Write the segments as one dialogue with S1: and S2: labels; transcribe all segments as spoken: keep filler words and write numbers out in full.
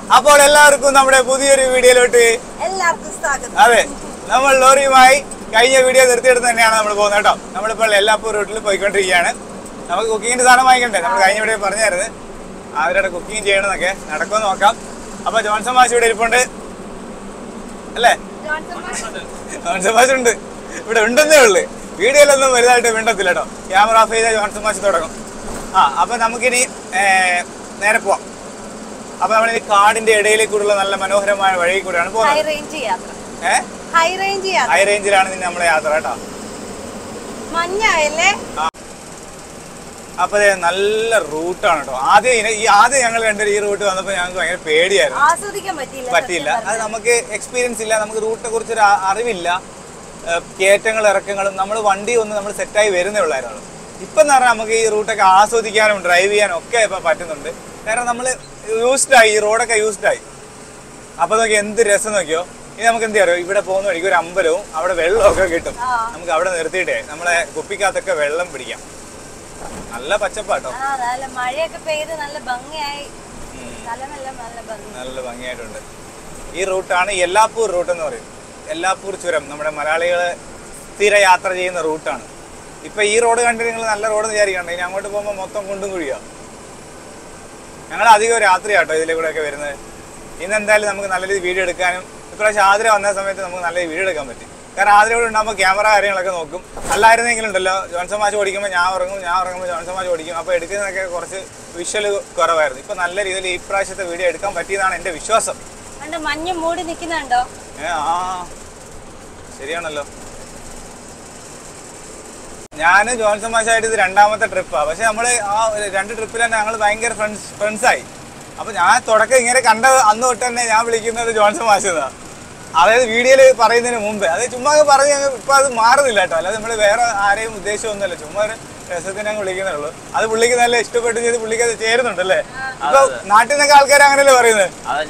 S1: അപ്പോൾ എല്ലാവർക്കും നമ്മുടെ പുതിയൊരു വീഡിയോയിലോട്ട്
S2: എല്ലാവർക്കും സ്വാഗതം.
S1: അതെ, നമ്മൾ ലോറിയുമായി കഴിഞ്ഞ വീഡിയോ നിർത്തിയെടുത്ത് തന്നെയാണ് നമ്മൾ പോകുന്നത് കേട്ടോ. നമ്മളിപ്പോൾ എല്ലാപ്പൂർ റൂട്ടിൽ പോയിക്കൊണ്ടിരിക്കുകയാണ്. നമുക്ക് കുക്കിങ്ങിന്റെ സാധനം വാങ്ങിക്കണ്ടേ? നമ്മൾ കഴിഞ്ഞ വീഡിയോ പറഞ്ഞായിരുന്നു അവരുടെ കുക്കിംഗ് ചെയ്യണമെന്നൊക്കെ. നടക്കുമെന്ന് നോക്കാം. അപ്പൊ ജോൺസൺ മാഷ് ഇവിടെ ഇരിപ്പുണ്ട് അല്ലേ? ജോൺസൺ മാഷ് ഉണ്ട്, ഇവിടെ ഉണ്ടെന്നേ ഉള്ളു. വീഡിയോയിലൊന്നും വലുതായിട്ട് വേണ്ടത്തില്ല കേട്ടോ. ക്യാമറ ഓഫ് ചെയ്താൽ ജോൺസൺ മാഷ് തുടങ്ങും. ആ അപ്പൊ നമുക്കിനി നേരെ പോവാം. അപ്പൊ നമ്മൾ ഈ കാടിന്റെ ഇടയിലേക്കുള്ള നല്ല മനോഹരമായ വഴി കൂടെയാണ് പോകുന്നത്. ഹൈ റേഞ്ചിലാണ് നമ്മളെ യാത്ര കേട്ടോ. അപ്പൊ നല്ല റൂട്ടാണ് കേട്ടോ. ആദ്യം ഈ ആദ്യം ഞങ്ങൾ കണ്ട ഈ റൂട്ട് വന്നപ്പോ ഞങ്ങൾക്ക് ഭയങ്കര പേടിയായിരുന്നു, പറ്റിയില്ല. അത് നമുക്ക് എക്സ്പീരിയൻസ് ഇല്ല, നമുക്ക് റൂട്ടിനെ കുറിച്ചൊരു അറിവില്ല. കയറ്റങ്ങൾ ഇറക്കങ്ങളും നമ്മൾ വണ്ടി ഒന്ന് നമ്മൾ സെറ്റായി വരുന്നേ ഉള്ളായിരുന്നു. ഇപ്പൊ എന്ന് പറഞ്ഞാൽ നമുക്ക് ഈ റൂട്ടൊക്കെ ആസ്വദിക്കാനും ഡ്രൈവ് ചെയ്യാനും ഒക്കെ ഇപ്പൊ പറ്റുന്നുണ്ട്. കാരണം നമ്മൾ യൂസ്ഡായി, ഈ റോഡൊക്കെ യൂസ്ഡായി. അപ്പൊ നോക്കി എന്ത് രസം നോക്കിയോ. ഇനി നമുക്ക് എന്ത് അറിയോ, ഇവിടെ പോകുന്ന വഴിക്ക് ഒരു അമ്പലവും അവിടെ വെള്ളമൊക്കെ കിട്ടും. നമുക്ക് അവിടെ നിർത്തിയിട്ടേ നമ്മളെ കുപ്പിക്കകത്തൊക്കെ വെള്ളം പിടിക്കാം. നല്ല പച്ചപ്പാട്ടോ,
S2: മഴയൊക്കെ പെയ്ത് നല്ല ഭംഗിയായി,
S1: നല്ല ഭംഗിയായിട്ടുണ്ട്. ഈ റൂട്ടാണ് യെല്ലാപ്പൂർ റൂട്ട് എന്ന് പറയും. യെല്ലാപ്പൂർ ചുരം നമ്മുടെ മലയാളികള് സ്ഥിര യാത്ര ചെയ്യുന്ന റൂട്ടാണ്. ഇപ്പൊ ഈ റോഡ് കണ്ടിട്ട് നിങ്ങൾ നല്ല റോഡ് വിചാരിക്കണ്ട. ഇനി അങ്ങോട്ട് പോകുമ്പോൾ മൊത്തം കുണ്ടും കുഴിയാ. ഞങ്ങൾ അധികം രാത്രിയാട്ടോ ഇതിലെ കൂടെ ഒക്കെ വരുന്നത്. ഇന്ന് എന്തായാലും നമുക്ക് നല്ല രീതിയിൽ വീഡിയോ എടുക്കാനും ഇപ്രാവശ്യം ആതിര വന്ന സമയത്ത് നമുക്ക് നല്ല വീഡിയോ എടുക്കാൻ പറ്റും. കാരണം ആതിര കൂടെ ഉണ്ടാകുമ്പോൾ ക്യാമറ കാര്യങ്ങളൊക്കെ നോക്കും. അല്ലായിരുന്നെങ്കിലുണ്ടല്ലോ ജോൺസൺ മാഷ് ഓടിക്കുമ്പോൾ ഞാൻ ഉറങ്ങും, ഞാൻ ഉറങ്ങുമ്പോൾ ജോൺസൺ മാഷ് ഓടിക്കും. അപ്പോൾ എടുക്കുന്നതൊക്കെ കുറച്ച് വിഷ്വൽ കുറവായിരുന്നു. ഇപ്പൊ നല്ല രീതിയിൽ ഈ പ്രാവശ്യത്തെ വീഡിയോ എടുക്കാൻ പറ്റിയതാണ് എന്റെ വിശ്വാസം.
S2: മഞ്ഞ് മൂടി നിൽക്കുന്നുണ്ടോ?
S1: ഏ ആ ശരിയാണല്ലോ. ഞാനും ജോൺസൺ മാഷായിട്ട് ഇത് രണ്ടാമത്തെ ട്രിപ്പാണ്. പക്ഷെ നമ്മള് ആ രണ്ട് ട്രിപ്പിൽ തന്നെ ഞങ്ങൾ ഭയങ്കര ഫ്രണ്ട്സ് ഫ്രണ്ട്സായി. അപ്പൊ ഞാൻ തുടക്കം ഇങ്ങനെ കണ്ട അന്ന് തൊട്ട് തന്നെ ഞാൻ വിളിക്കുന്നത് ജോൺസൺ മാഷ് എന്നാണ്. അതായത് വീഡിയോയിൽ പറയുന്നതിന് മുമ്പ്. അത് ചുമ്മാ പറഞ്ഞ് ഇപ്പൊ അത് മാറുന്നില്ല കേട്ടോ. അല്ലാതെ നമ്മൾ വേറെ ആരെയും ഉദ്ദേശമൊന്നുമല്ല, ചുമ്മാ ഒരു രസത്തിന് ഞങ്ങൾ വിളിക്കുന്നേ ഉള്ളൂ. അത് പുള്ളിക്ക് നല്ല ഇഷ്ടപ്പെട്ട് ചെയ്ത് പുള്ളിക്ക് അത് ചേരുന്നുണ്ടല്ലേ. ഇപ്പൊ നാട്ടിൽ നിന്നൊക്കെ ആൾക്കാർ അങ്ങനെയല്ലേ പറയുന്നത്.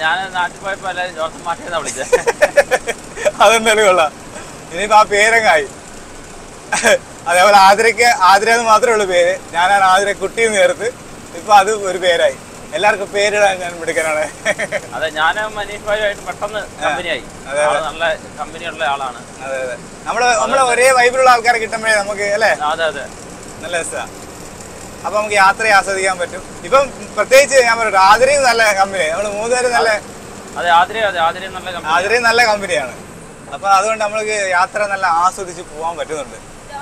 S1: അതെന്തായാലും കൊള്ളാം. ഇനിയിപ്പോ ആ പേരങ്ങായി. അതേപോലെ ആതിരയ്ക്ക് ആതിരന്ന് മാത്രമേ ഉള്ളൂ പേര്. ഞാനാണ് ആതിര കുട്ടി എന്ന് ചേർത്ത്. ഇപ്പൊ അത് ഒരു പേരായി. എല്ലാവർക്കും പേരിടാൻ ഞാൻ മിടുക്കനാണ്.
S3: അതെ, ഞാൻ മനീഷ് ഭായിയായിട്ട് പെട്ടെന്ന് കമ്പനിയായി. നല്ല കമ്പനിയുള്ള ആളാണ്.
S1: അതെ അതെ, നമ്മള് നമ്മളെ ഒരേ വൈബിലുള്ള ആൾക്കാരെ കിട്ടുമ്പോഴേ നമുക്ക് അല്ലേ.
S3: അതെ അതെ,
S1: നല്ല രസമാണ്. അപ്പൊ നമുക്ക് യാത്രയെ ആസ്വദിക്കാൻ പറ്റും. ഇപ്പം പ്രത്യേകിച്ച് ഞാൻ പറയട്ടെ, ആതിരയും നല്ല കമ്പനി. നമ്മള് മൂന്നുപേരും നല്ല
S3: അതെ ആതിര അതെ ആതിരയും നല്ല
S1: ആതിരയും നല്ല കമ്പനിയാണ്. അപ്പൊ അതുകൊണ്ട് നമ്മൾക്ക് യാത്ര നല്ല ആസ്വദിച്ച് പോകാൻ പറ്റുന്നുണ്ട്.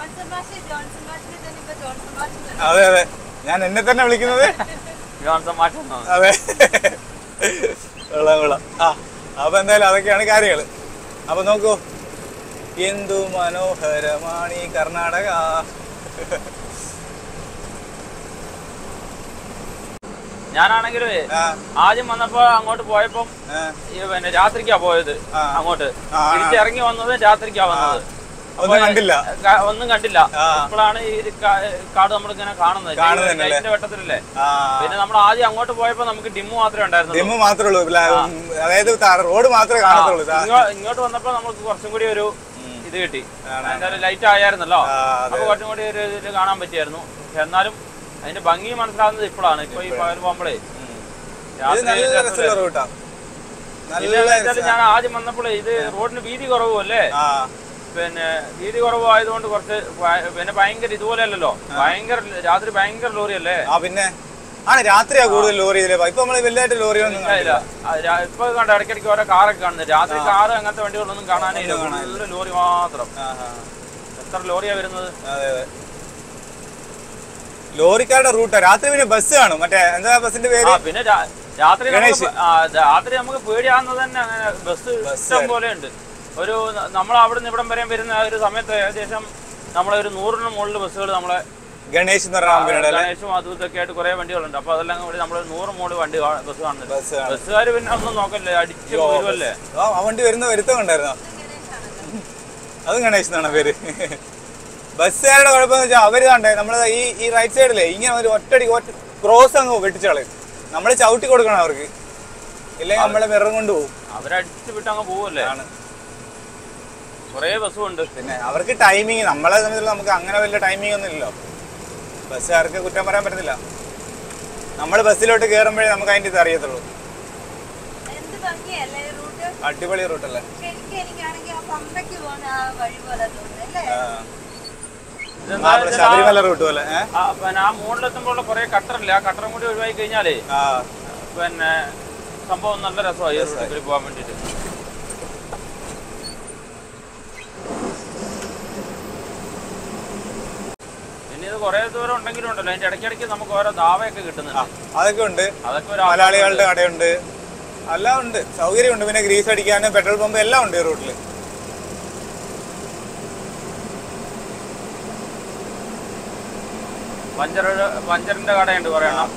S1: അതെ അതെ, ഞാൻ എന്നെ തന്നെ വിളിക്കുന്നത് അതെ. കൊള്ളാം കൊള്ളാം. ആ അപ്പൊ എന്തായാലും അതൊക്കെയാണ് കാര്യങ്ങള്. അപ്പൊ നോക്കൂ, എന്തു മനോഹരമാണ് ഈ കർണാടക.
S3: ഞാനാണെങ്കിലും ആദ്യം വന്നപ്പോ അങ്ങോട്ട് പോയപ്പോ പിന്നെ രാത്രിക്കാ പോയത്. അങ്ങോട്ട് തിരിച്ചിറങ്ങി വന്നത് രാത്രിക്കാ വന്നത്.
S1: ഒന്നും കണ്ടില്ല
S3: ഒന്നും കണ്ടില്ല ഇപ്പോഴാണ് ഈ കാട് നമ്മളിങ്ങനെ കാണുന്നത് ലൈറ്റിന്റെ വെട്ടത്തിലല്ലേ. പിന്നെ നമ്മൾ ആദ്യം അങ്ങോട്ട് പോയപ്പോ നമുക്ക് ഡിമ്മു മാത്രമേ ഉണ്ടായിരുന്നു.
S1: ഡിമ്മു മാത്രമേ ഉള്ളൂ, അതായത് റോഡ് മാത്രമേ കാണത്തുള്ളൂ.
S3: ഇങ്ങോട്ട് വന്നപ്പോ നമുക്ക് കുറച്ചും കൂടി ഒരു ഇത് കിട്ടി. എന്തായാലും ലൈറ്റ് ആയിരുന്നല്ലോ, അപ്പൊ കുറച്ചും കൂടി ഒരു ഇത് കാണാൻ പറ്റിയായിരുന്നു. പക്ഷെ എന്നാലും അതിന്റെ ഭംഗി മനസ്സിലാവുന്നത് ഇപ്പോഴാണ്. ഇപ്പൊ ഈ പകൽ പോകുമ്പോഴേ ഞാൻ ആദ്യം വന്നപ്പോഴേ ഇത് റോഡിന് വീതി കുറവും അല്ലേ. പിന്നെ വീതി കുറവായതുകൊണ്ട് കുറച്ച് പിന്നെ ഭയങ്കര ഇതുപോലെ അല്ലല്ലോ, ഭയങ്കര രാത്രി ഭയങ്കര ലോറി അല്ലേ.
S1: ആ പിന്നെ ആണ് രാത്രിയാ കൂടുതൽ ലോറി. ഇപ്പൊ നമ്മള് വലുതായിട്ട് ലോറിയൊന്നും
S3: ഇല്ല. ഇപ്പൊ കണ്ട ഇടയ്ക്കിടയ്ക്ക് ഓരോ കാറൊക്കെ കാണുന്നത്. രാത്രി കാറ് അങ്ങനത്തെ വണ്ടികളൊന്നും കാണാനേ ഇല്ല, ഫുള്ള് ലോറി മാത്രം. എത്ര ലോറിയാ വരുന്നത്.
S1: അതെ അതെ, ലോറിക്കാരുടെ റൂട്ടാ. രാത്രി പിന്നെ ബസ് കാണും, മറ്റേ എന്താ ബസിന്റെ പേര്.
S3: പിന്നെ രാത്രി രാത്രി നമുക്ക് പേടിയാവുന്നത് തന്നെ അങ്ങനെ ബസ് ഇഷ്ടം പോലെ ഉണ്ട്. ഒരു നമ്മൾ അവിടെ നിന്ന് ഇവിടം വരെ വരുന്ന ഒരു സമയത്ത് ഏകദേശം നമ്മളെ ഒരു നൂറിന് മുകളിൽ ബസ്സുകൾ നമ്മളെ
S1: ഗണേഷ്
S3: ഗണേഷും അതും ഇതൊക്കെ ആയിട്ട് കുറെ വണ്ടികളുണ്ട്. അപ്പൊ അതെല്ലാം കൂടി നമ്മൾ നൂറ് മുകളിൽ വണ്ടി ബസ് കാണുന്നത്. ബസ്സുകാർ പിന്നെ ഒന്നും നോക്കല്ലേ, അടിച്ചു വരുമല്ലേ.
S1: ആ വണ്ടി വരുന്ന വരുത്തമുണ്ടായിരുന്നോ? അതും ഗണേഷ് എന്നാണ് പേര്. ബസ്സുകാരുടെ കുഴപ്പമെന്ന് വെച്ചാൽ അവര് കണ്ടേ നമ്മള് ഈ ഈ റൈറ്റ് സൈഡിലെ ഇങ്ങനെ ഒരു ഒറ്റടി ഒറ്റ ക്രോസ് അങ്ങ് വെട്ടിച്ചളയും. നമ്മള് ചവിട്ടി കൊടുക്കണം അവർക്ക്, ഇല്ലെങ്കിൽ നമ്മളെ വിറം കൊണ്ട് പോകും.
S3: അവരടിച്ചു വിട്ട് അങ്ങ് പോവല്ലേ. ആണ് കുറേ ബസ്സും ഉണ്ട്.
S1: പിന്നെ അവർക്ക് ടൈമിങ്, നമ്മളെ സംബന്ധിച്ചുള്ള നമുക്ക് അങ്ങനെ വലിയ ടൈമിംഗ് ഒന്നും ഇല്ലല്ലോ. ബസ്സുകാർക്ക് കുറ്റം പറയാൻ പറ്റത്തില്ല. നമ്മൾ ബസ്സിലോട്ട് കയറുമ്പോഴേ നമുക്ക് അതിൻ്റെ ഇത് അറിയത്തുള്ളൂ. അടിപൊളി റൂട്ടല്ലേ? ശബരിമല റൂട്ട് പോലെ.
S3: പിന്നെ ആ മുകളിലെത്തുമ്പോൾ കുറെ കട്ടറില്ല, ആ കട്ടറും കൂടി ഒഴിവായി കഴിഞ്ഞാലേ പിന്നെ സംഭവം നല്ല രസമായി റൂട്ടിൽ പോകാൻ വേണ്ടിട്ട്. പിന്നെ ഇത് കുറെ ദൂരം ഉണ്ടെങ്കിലും ഉണ്ടല്ലോ, അതിന്റെ ഇടയ്ക്കിടയ്ക്ക് നമുക്ക് ഓരോ ദാവയൊക്കെ കിട്ടുന്നുണ്ട്.
S1: അതൊക്കെ ഉണ്ട്. അതൊക്കെ മലയാളികളുടെ കടയുണ്ട്, എല്ലാം ഉണ്ട്, സൗകര്യമുണ്ട്. പിന്നെ ഗ്രീസ് അടിക്കാനും പെട്രോൾ പമ്പ് എല്ലാം ഉണ്ട് ഈ റൂട്ടില്.
S3: പഞ്ചറിന്റെ കടയുണ്ട് പറയണം.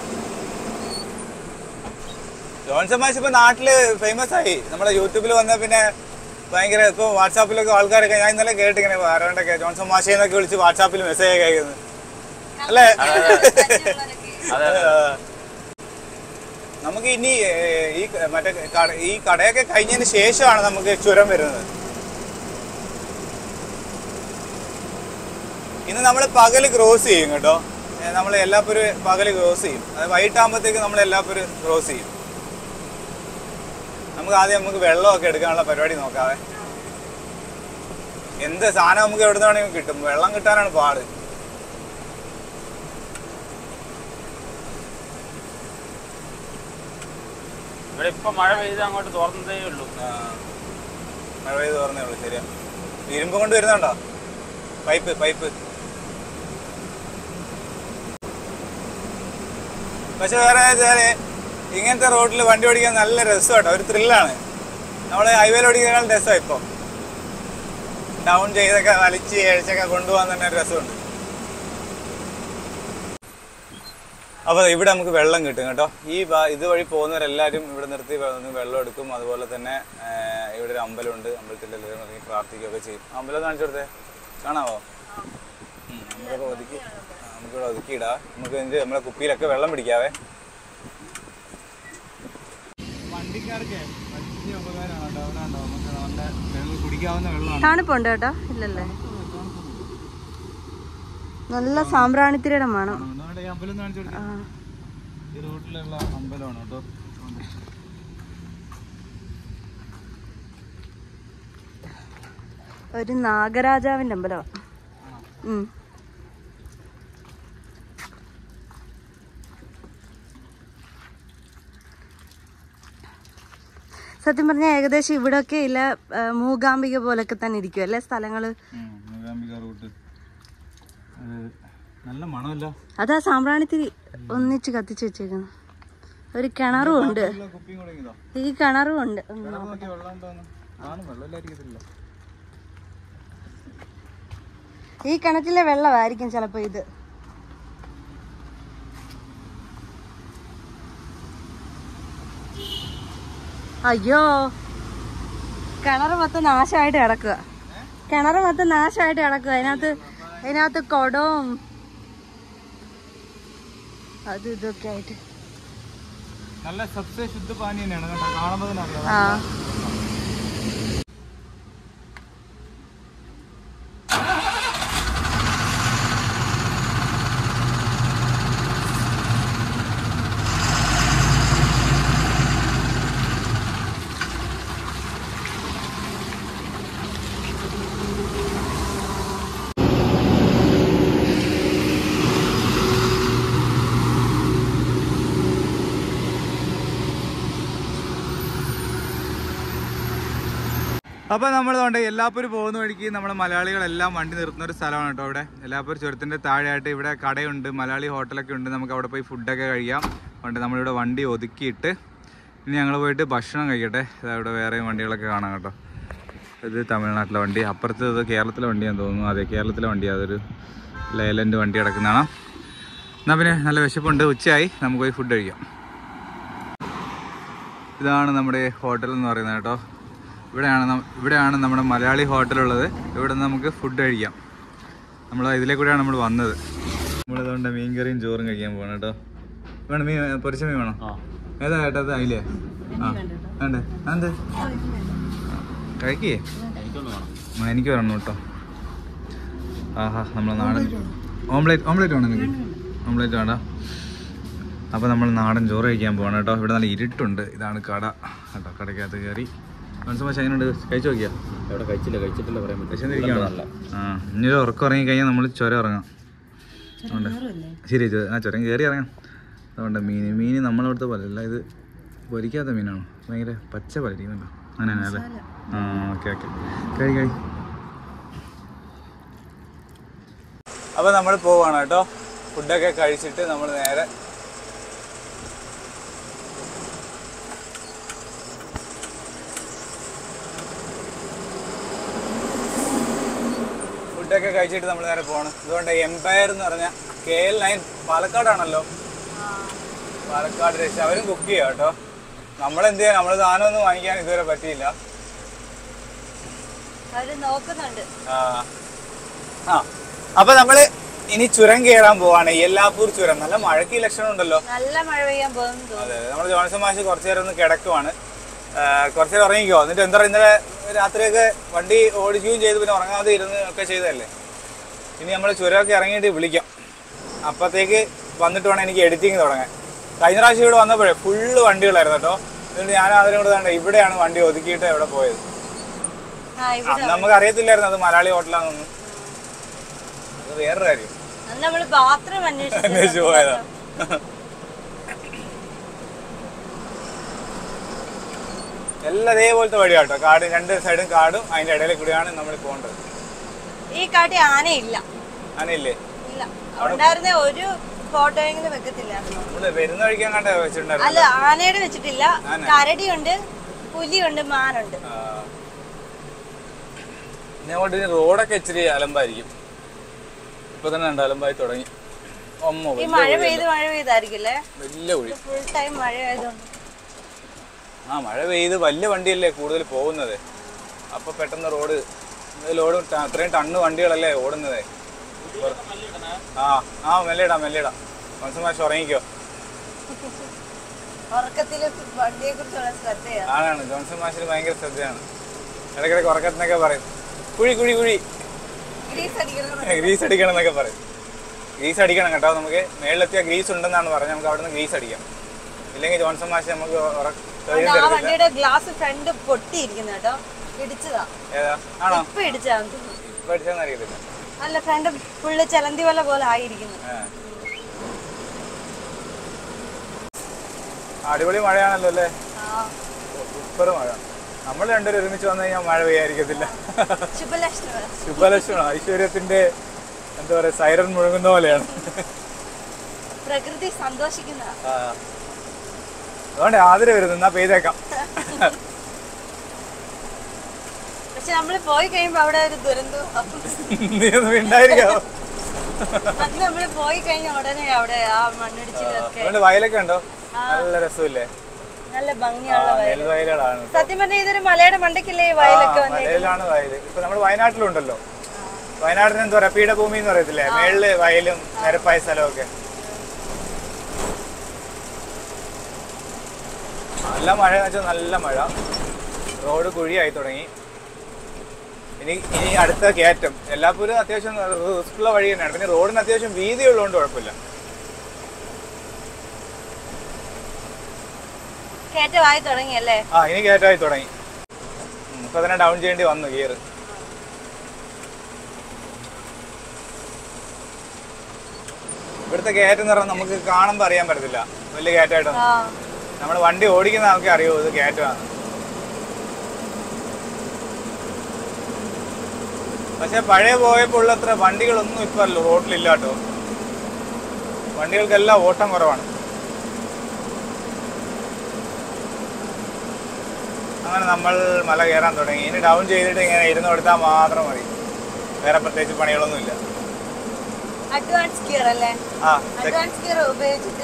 S1: ജോൺസൺ മാഷ് ഇപ്പൊ നാട്ടില് ഫേമസ് ആയി. നമ്മുടെ യൂട്യൂബിൽ വന്ന പിന്നെ ഭയങ്കര ഇപ്പൊ വാട്സാപ്പിലൊക്കെ ആൾക്കാരൊക്കെ ഞാൻ ഇന്നലെ കേട്ടിങ്ങനെ ആരോണ്ടൊക്കെ ജോൺസൺ മാഷേന്നൊക്കെ വിളിച്ച് വാട്സാപ്പിൽ മെസ്സേജ് അയക്കുന്നത് അല്ലേ? നമുക്ക് ഇനി ഈ മറ്റേ ഈ കടയൊക്കെ കഴിഞ്ഞതിന് ശേഷമാണ് നമുക്ക് ചുരം വരുന്നത്. ഇന്ന് നമ്മൾ പകല് ക്രോസ് ചെയ്യും കേട്ടോ. നമ്മൾ എല്ലാപ്പുരം പകല് ക്രോസ് ചെയ്യും. അത് വൈകിട്ടാകുമ്പോഴത്തേക്ക് നമ്മൾ എല്ലാപ്പുരം ക്രോസ് ചെയ്യും. നമുക്ക് ആദ്യം നമുക്ക് വെള്ളമൊക്കെ എടുക്കാനുള്ള പരിപാടി നോക്കാവേ. എന്ത് സാധനം നമുക്ക് എവിടെ നിന്നാണെങ്കിലും കിട്ടും. വെള്ളം കിട്ടാനാണ് പാട്.
S3: ഇവിടെ ഇപ്പൊ മഴ പെയ്ത് അങ്ങോട്ട് തോർന്നതേ ഉള്ളൂ.
S1: മഴ പെയ്ത് തോർന്നേ ഉള്ളൂ. ശരിയാ. ഇരുമ്പ് കൊണ്ട് വരുന്നുണ്ടോ? പൈപ്പ് പൈപ്പ് പക്ഷെ വേറെ വെച്ചാല് ഇങ്ങനത്തെ റോഡിൽ വണ്ടി ഓടിക്കാൻ നല്ല രസമാട്ടോ, ഒരു ത്രില്ലാണ്. നമ്മള് ഹൈവേയിൽ ഓടിക്കുന്നതിനേക്കാൾ രസമാണ് ഇപ്പൊ. ഡൗൺ ചെയ്തൊക്കെ വലിച്ച് അഴിച്ചൊക്കെ കൊണ്ടുപോകാൻ തന്നെ ഒരു രസമുണ്ട്. അപ്പോൾ ഇവിടെ നമുക്ക് വെള്ളം കിട്ടും കേട്ടോ. ഈ ഇതുവഴി പോകുന്നവരെല്ലാവരും ഇവിടെ നിർത്തി വെള്ളം എടുക്കും. അതുപോലെ തന്നെ ഇവിടെ ഒരു അമ്പലമുണ്ട്. അമ്പലത്തിൽ എല്ലാവരും ഇറങ്ങി പ്രാർത്ഥിക്കുകയൊക്കെ ചെയ്യും. അമ്പലം കാണിച്ചു കൊടുത്തേ, കാണാമോ? നമുക്കൊക്കെ ഒതുക്കി നമുക്കിവിടെ ഒതുക്കിയിടാം. നമുക്ക് എന്ത് നമ്മളെ കുപ്പിയിലൊക്കെ വെള്ളം പിടിക്കാവേ. വണ്ടിക്കാർക്ക് വലിയ ഉപകാരമാണ് കേട്ടോ. അവിടെ ഉണ്ടോ നമുക്ക് നല്ല വെള്ളം കുടിക്കാവുന്ന വെള്ളമാണ്.
S2: തണുപ്പുണ്ട് കേട്ടോ. ഇല്ലല്ലേ, നല്ല സാമ്പ്രാണിത്തിരിയുടെ മണം.
S1: അമ്പലം കാണിച്ചു കൊടുക്കാം. ഈ റൂട്ടിലുള്ള അമ്പലമാണ് കേട്ടോ.
S2: ഒരു നാഗരാജാവിന്റെ അമ്പലമാണ്. സത്യം പറഞ്ഞാൽ ഏകദേശം ഇവിടൊക്കെ ഇല്ല മൂകാംബിക പോലൊക്കെ തന്നെ ഇരിക്കും അല്ലേ സ്ഥലങ്ങള്.
S1: മൂകാംബിക റൂട്ട് നല്ല മണമല്ല.
S2: അതാ സാമ്പ്രാണിത്തിരി ഒന്നിച്ച് കത്തിച്ച് വെച്ചേക്കുന്നു. ഒരു കിണറും ഉണ്ട്. ഈ കിണറും ഉണ്ട്. ഈ കിണറ്റിലെ വെള്ളമായിരിക്കും ചിലപ്പോ ഇത്. അയ്യോ, കിണറ് മൊത്തം നാശമായിട്ട് കിടക്കുക. കിണറ് മൊത്തം നാശമായിട്ട് കിടക്കുക. അതിനകത്ത് അതിനകത്ത് കുടവും അത് ഇതൊക്കെ ആയിട്ട്.
S1: നല്ല സബ്സേ ശുദ്ധ പാനി തന്നെയാണ് കേട്ടോ, കാണുമ്പോൾ തന്നെ അറിയാം.
S2: ആ
S1: അപ്പോൾ നമ്മളിതുകൊണ്ട് എല്ലാപ്പൂര് പോകുന്ന വഴിക്ക് നമ്മുടെ മലയാളികളെല്ലാം വണ്ടി നിർത്തുന്ന ഒരു സ്ഥലമാണ് കേട്ടോ. ഇവിടെ എല്ലാപ്പൂർ ചുരത്തിൻ്റെ താഴെയായിട്ട് ഇവിടെ കടയുണ്ട്, മലയാളി ഹോട്ടലൊക്കെ ഉണ്ട്. നമുക്ക് അവിടെ പോയി ഫുഡൊക്കെ കഴിക്കാം. അതുകൊണ്ട് നമ്മളിവിടെ വണ്ടി ഒതുക്കിയിട്ട് ഇനി ഞങ്ങൾ പോയിട്ട് ഭക്ഷണം കഴിക്കട്ടെ. ഇവിടെ വേറെയും വണ്ടികളൊക്കെ കാണാം കേട്ടോ. ഇത് തമിഴ്നാട്ടിലെ വണ്ടി, അപ്പുറത്ത് ഇത് കേരളത്തിലെ വണ്ടിയാണെന്ന് തോന്നുന്നു. അതെ, കേരളത്തിലെ വണ്ടിയാണ്. അതൊരു ലേലൻ്റെ വണ്ടി കിടക്കുന്നതാണ്. എന്നാൽ പിന്നെ നല്ല വിശപ്പുണ്ട്, ഉച്ചയായി, നമുക്ക് പോയി ഫുഡ് കഴിക്കാം. ഇതാണ് നമ്മുടെ ഹോട്ടൽ എന്ന് പറയുന്നത് കേട്ടോ. ഇവിടെയാണ് ഇവിടെയാണ് നമ്മുടെ മലയാളി ഹോട്ടലുള്ളത്. ഇവിടെ നിന്ന് നമുക്ക് ഫുഡ് കഴിക്കാം. നമ്മൾ ഇതിലേ കൂടെയാണ് നമ്മൾ വന്നത്. നമ്മളിതുകൊണ്ട് മീൻ കറിയും ചോറും കഴിക്കാൻ പോകണം കേട്ടോ. വേണം മീൻ, പൊരിച്ച മീൻ വേണം. ഏതാ കേട്ടോ? അത് അതിലേ ആ വേണ്ടേ? എന്ത് കഴിക്കേ? എനിക്ക് വരണം കേട്ടോ. ആഹാ, നമ്മളെ നാടൻ ഓംലേറ്റ് ഓംലേറ്റ് വേണം. എനിക്ക് ഓംലേറ്റ് വേണ്ട. അപ്പോൾ നമ്മൾ നാടൻ ചോറ് കഴിക്കാൻ പോകണം കേട്ടോ. ഇവിടെ നല്ല ഇരുട്ടുണ്ട്. ഇതാണ് കട കേട്ടോ. കടയ്ക്കകത്ത് കയറി മനസ്സ് പക്ഷേ എങ്ങനെയുണ്ട് കഴിച്ചു നോക്കിയാൽ?
S3: എവിടെ കഴിച്ചില്ല കഴിച്ചിട്ടില്ല പറയാൻ
S1: കഴിച്ചിരിക്കുകയാണോ? ആ ഇനി ഒരു ഉറക്കം ഇറങ്ങി കഴിഞ്ഞാൽ നമ്മൾ ചുരം ഇറങ്ങാം. അതുകൊണ്ട് ശരി ആ ചുരം കയറി ഇറങ്ങാം. അതുകൊണ്ട് മീൻ മീൻ നമ്മളവിടുത്തെ പോലെ അല്ല, ഇത് പൊരിക്കാത്ത മീനാണോ? ഭയങ്കര പച്ച പോലെ ഇരിക്കുന്നുണ്ടോ? അങ്ങനെയാണ് അല്ലേ? ആ ഓക്കെ ഓക്കെ കഴി കഴി അപ്പോൾ നമ്മൾ പോവാണ് കേട്ടോ. ഫുഡൊക്കെ കഴിച്ചിട്ട് നമ്മൾ നേരെ ഫുഡൊക്കെ കഴിച്ചിട്ട് നമ്മൾ നേരെ പോകണം. അതുകൊണ്ട് എംപയർ എന്ന് പറഞ്ഞാൽ കെ എൽ നയൻ പാലക്കാടാണല്ലോ. പാലക്കാട് രക്ഷ അവരും കുക്ക് ചെയ്യാം കേട്ടോ. നമ്മളെന്ത് ചെയ്യാൻ, നമ്മൾ സാധനമൊന്നും വാങ്ങിക്കാൻ ഇതുവരെ പറ്റിയില്ല. ആ ആ അപ്പൊ നമ്മള് ഇനി ചുരം കയറാൻ പോവാണ്. യെല്ലാപ്പൂർ ചുരം. നല്ല മഴയ്ക്ക് ലക്ഷണം ഉണ്ടല്ലോ.
S2: നല്ല മഴ പെയ്യാൻ പോകുന്നു.
S1: അതെ നമ്മൾ ജോൺസൺ മാഷ് കുറച്ചു നേരം ഒന്ന് കിടക്കുവാണ്. കുറച്ചു നേരം ഉറങ്ങിക്കോ. എന്നിട്ട് എന്താ പറയുക, ഇന്നലെ രാത്രിയൊക്കെ വണ്ടി ഓടിക്കുകയും ചെയ്ത് പിന്നെ ഉറങ്ങാതെ ഇരുന്ന് ഒക്കെ ചെയ്തതല്ലേ. ഇനി നമ്മൾ ചുരമൊക്കെ ഇറങ്ങിയിട്ട് വിളിക്കാം. അപ്പത്തേക്ക് വന്നിട്ട് വേണം എനിക്ക് എഡിറ്റിങ് തുടങ്ങാൻ. കഴിഞ്ഞ പ്രാവശ്യം ഇവിടെ വന്നപ്പോഴേ ഫുള്ള് വണ്ടികളായിരുന്നു കേട്ടോ. എന്നിട്ട് ഞാൻ അതിനും കൂടെ തന്നെ ഇവിടെയാണ് വണ്ടി ഒതുക്കിയിട്ട് എവിടെ പോയത്. നമുക്ക് അറിയത്തില്ലായിരുന്നു അത് മലയാളി ഹോട്ടലാണെന്നൊന്നും. അത് വേറൊരു കാര്യം. അന്വേഷിച്ചു പോയതാ. എല്ലാം അതേപോലത്തെ വഴിയാട്ടോ. കാട് രണ്ട് സൈഡും കാടും അതിന്റെ ഇടയിൽ കൂടിയാണ് നമ്മൾ പോകേണ്ടത്.
S2: ഈ കാട്ടിൽ ആനയില്ല.
S1: ആനയില്ലേ?
S2: ഇല്ല. ഉണ്ടായിരുന്ന ഒരു ഫോട്ടോയെങ്കിലും വെക്കത്തില്ലായിരുന്നു.
S1: വരുന്ന വഴിക്കാൻ കണ്ട വെച്ചിട്ടുണ്ടായിരുന്നു.
S2: അല്ല, ആനയുടെ വെച്ചിട്ടില്ല. കരടിയുണ്ട്, പുലിയുണ്ട്, മാനുണ്ട്.
S1: ഇങ്ങോട്ട് റോഡൊക്കെ ഇച്ചിരി അലമ്പായിരിക്കും. ഇപ്പൊ തന്നെ ഉണ്ട് അലമ്പായി തുടങ്ങി.
S2: ഈ മഴ പെയ്ത് മഴ പെയ്തായിരിക്കില്ലേ
S1: വലിയ കുഴി.
S2: ഫുൾ ടൈം മഴ ആയതുകൊണ്ട്.
S1: ആ മഴ പെയ്ത് വലിയ വണ്ടിയല്ലേ കൂടുതൽ പോകുന്നത്. അപ്പൊ പെട്ടെന്ന് റോഡ് ലോഡ് അത്രയും ടണ്ണ് വണ്ടികളല്ലേ ഓടുന്നത്. ആ ആ മെല്ലിടാം മെല്ലിടാം. മനസ്സ് മാഷ് ഉറങ്ങിക്കോ. ആണാണ് ജോൺസൺ മാഷിന് ഭയങ്കര ശ്രദ്ധയാണ്. ഇടയ്ക്കിടയ്ക്ക് ഉറക്കത്തിനൊക്കെ പറയും കുഴി കുഴി കുഴി ഗ്രീസ് അടിക്കണം എന്നൊക്കെ പറയും. ഗ്രീസ് അടിക്കണം കേട്ടോ. നമുക്ക് മേളിലെത്തിയ ഗ്രീസ് ഉണ്ടെന്നാണ് പറഞ്ഞത്. നമുക്ക് അവിടെ നിന്ന് ഗ്രീസ് അടിക്കാം. ഇല്ലെങ്കിൽ ജോൺസൺ മാഷ് നമുക്ക്
S2: ഗ്ലാസ് ഫ്രണ്ട് പൊട്ടിയിരിക്കുന്നു കേട്ടോ. ഇടിച്ചതാ.
S1: ഏതാ ആണോ?
S2: ഇപ്പൊ ഇടിച്ചാന്ന്
S1: ഇപ്പൊ ഇടിച്ചാന്ന് അറിയത്തില്ല.
S2: അല്ല, ഫ്രണ്ട് ഫുള്ള് ചലന്തി വല പോലെ ആയിരിക്കുന്നു.
S1: അടിപൊളി മഴയാണല്ലോ അല്ലേ? സൂപ്പർ മഴ. നമ്മൾ രണ്ടുപേരും ഒരുമിച്ച് വന്നു കഴിഞ്ഞാൽ മഴ പെയ്യാതിരിക്കത്തില്ല. ശുഭലക്ഷണം. ഐശ്വര്യത്തിന്റെ എന്താ പറയാ, സൈറൻ മുഴങ്ങുന്ന പോലെയാണ്.
S2: പ്രകൃതി സന്തോഷിക്കുന്ന.
S1: അതുകൊണ്ട് ആദരവ് വരുന്നു. എന്നാ പെയ്തേക്കാം.
S2: പക്ഷെ നമ്മള് പോയി കഴിയുമ്പോ അവിടെ ഒരു ദുരന്തം
S1: ഉണ്ടായിരിക്കാവോ?
S2: നമ്മള് പോയി കഴിഞ്ഞ ഉടനെ അവിടെ ആ മണ്ണിടിച്ചിലൊക്കെ.
S1: വയലൊക്കെ ഉണ്ടോ? നല്ല രസമില്ലേ?
S2: നല്ല ഭംഗിയുള്ള
S1: വയലുകളാണ്.
S2: സത്യം പറഞ്ഞാൽ ഇതൊരു മലയുടെ മണ്ടയ്ക്കല്ലേ വയലൊക്കെ?
S1: മലയിലാണ് വയല്. ഇപ്പൊ നമ്മുടെ വയനാട്ടിലുണ്ടല്ലോ. വയനാടിന് എന്താ പറയാ, പീഠഭൂമി എന്ന് പറയത്തില്ലേ? മേളില് വയലും നിരപ്പായ സ്ഥലമൊക്കെ. നല്ല മഴ എന്ന് വെച്ചാൽ നല്ല മഴ. റോഡ് കുഴിയായി തുടങ്ങി. ഇനി ഇനി അടുത്ത കയറ്റം. എല്ലാപ്പൂരും അത്യാവശ്യം റിസ്ക്കുള്ള വഴി തന്നെയാണ്. പിന്നെ റോഡിന് അത്യാവശ്യം വീതി ഉള്ളതുകൊണ്ട് കുഴപ്പമില്ല.
S2: കയറ്റമായി തുടങ്ങിയല്ലേ?
S1: ആ ഇനി കയറ്റമായി തുടങ്ങി. ഇപ്പൊ തന്നെ ഡൗൺ ചെയ്യേണ്ടി വന്നു ഗിയർ. ഇവിടുത്തെ കയറ്റം എന്ന് പറഞ്ഞാൽ നമുക്ക് കാണുമ്പോൾ അറിയാൻ പറ്റത്തില്ല വലിയ കയറ്റമായിട്ടൊന്നും. നമ്മൾ വണ്ടി ഓടിക്കുന്ന ആൾക്കെ അറിയോ ഇത് കയറ്റമാണ്. പക്ഷെ പഴയ പോയപ്പോൾ ഉള്ളത്ര വണ്ടികളൊന്നും ഇപ്പൊ റോഡിലില്ല കേട്ടോ. വണ്ടികൾക്കെല്ലാം ഓട്ടം കുറവാണ്. അങ്ങനെ നമ്മൾ മല കയറാൻ തുടങ്ങി. ഇനി ഡൗൺ ചെയ്തിട്ട് ഇങ്ങനെ ഇരുന്ന് കൊടുത്താൽ മാത്രം മതി. വേറെ പ്രത്യേകിച്ച് പണികളൊന്നുമില്ല.
S2: അഡ്വാൻസ് ഗിയർ അല്ലേ?
S1: ആ
S2: അഡ്വാൻസ് ഗിയർ ഉപയോഗിച്ചിട്ട്